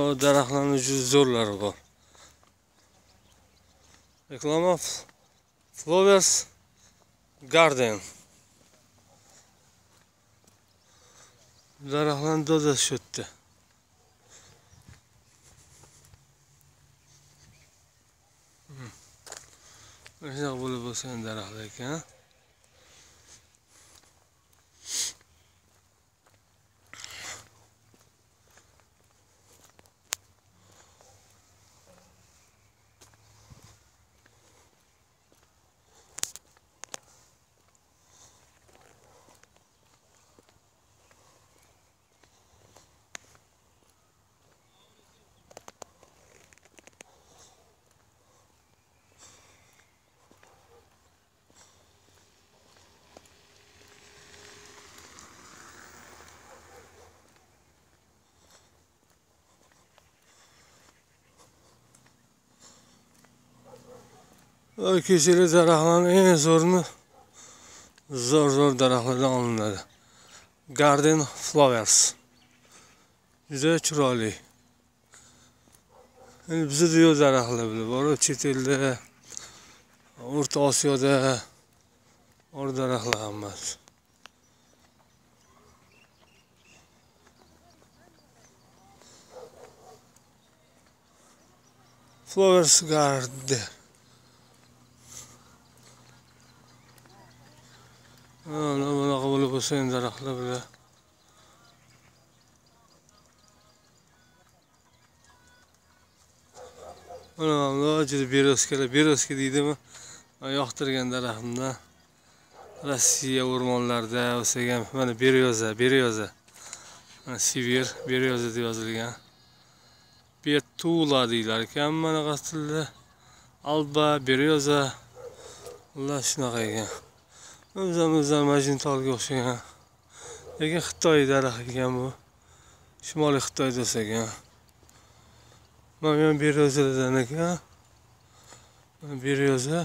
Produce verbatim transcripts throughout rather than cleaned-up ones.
daraxtlarning juda zo'rlari bor. Reklama Flowers Garden. Daraxtlarning dodasi shu yerda. Mana bo'lib bo'lsa daraxtlar ekan. Köşeli daraxtların en zo'rini zo'r zo'r daraxtlardan olinadi. Garden Flowers. Juda chiroyli. Endi bizda yo'q daraxtlar bor, chet elda, O'rta Osiyoda bor daraxtlar hammasi. Flowers Garden. Ana bunaqa bo'lib bo'lsa endi daraxtlar bilan. Mana bu juda berezkalar, berezka deydimi? Men yoqtirgan daraxtimdan. Rossiya o'rmonlarida o'sagan mana beryoza, beryoza. Mana Sibir beryoza deb yozilgan. Betula deydilar ekan mana tilda. Alba beryoza. Ular shunaqa ekan. O'zimizdan majnuntolga o'xshagan. Lekin Xitoy daraxti ekan bu. Shimoliy Xitoyda o'sagan. Mana bu beryozadan ekan. Beryoza.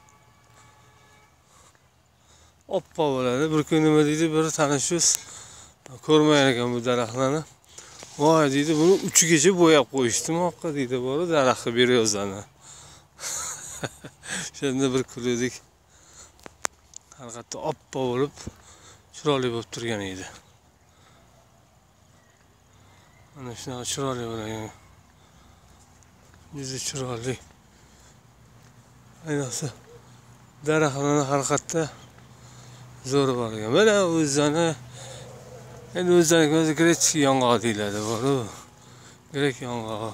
Oppa bo'ladi. Bir kun nima deydi, bir tanishimiz ko'rmagan ekan bu daraxtlarni. Voy deydi, buni uchigacha bo'yab qo'yishdim oqqa deydi, bor daraxtga beryozani. Shunda bir kuldik. Haqiqatda oppa bo'lib, chiroyli bo'lib turgan edi. Mana shunaqa chiroyli bo'lgan. Juda chiroyli. Ayniqsa daraxtlarning haqiqatda zo'r bo'lgan. Mana o'zini endi o'zlariga o'zi grek yong'oq deyiladi, bor-ku. Grek yong'oq.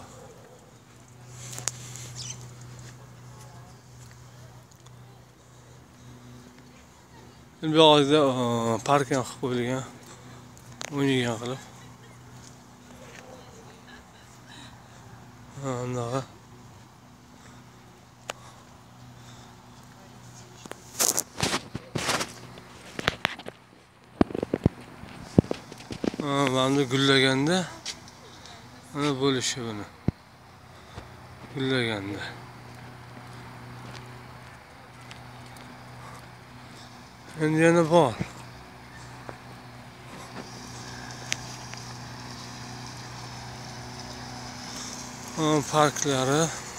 Bu yerda park ham qilib qo'yilgan. O'ynagan qilib. Ha, bunaqa. Ha, mana gullaganda mana bo'lishi buni. Gullaganda. Endi yana bor. Parklari